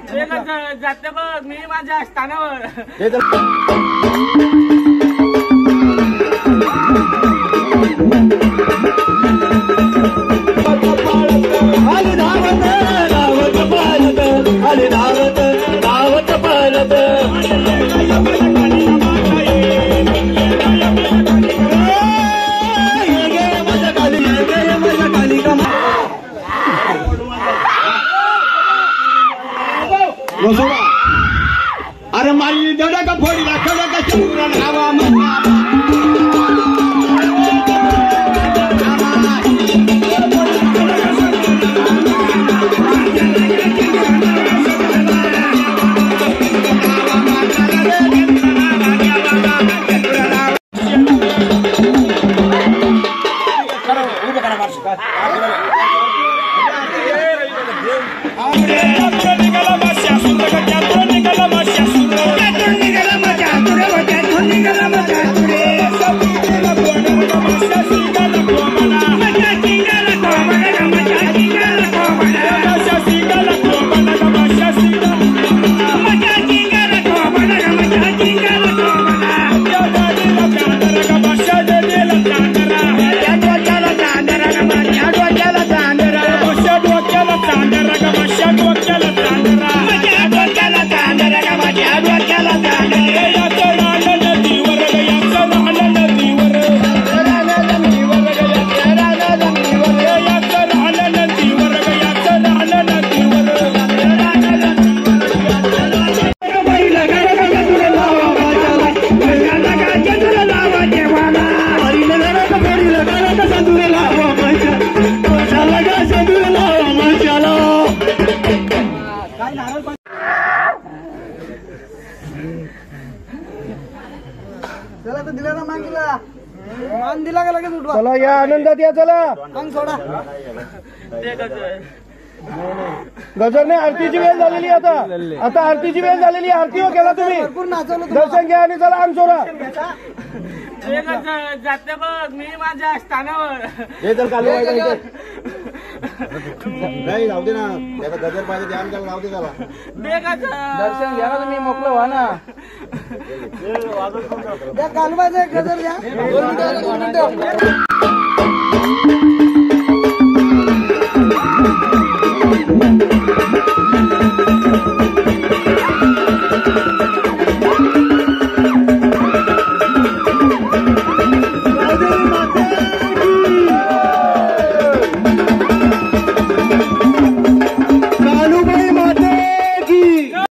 जाते बघ मी माझ्या स्थानावर अरे मारी दडा का फोडी खडा का चंद्र हवा चला तर दिला ना मान दिला का लगेच उठवा चला या आनंदात या चला मग सोडा गजर नाही आरतीची वेळ झालेली आता आरतीची वेळ झालेली आरती हो केला तुम्ही दर्शन घ्या आणि चला अंग सोडा जाते बघ मी माझ्या स्थानावर हे तर चालू आहे नाही जाऊ दे ना त्याचा गजर पाहिजे ध्यान त्याला लावते त्याला दर्शन घ्या ना तुम्ही मोकळं व्हा ना त्या कालवाचा गजर घ्या 2 मिनिटं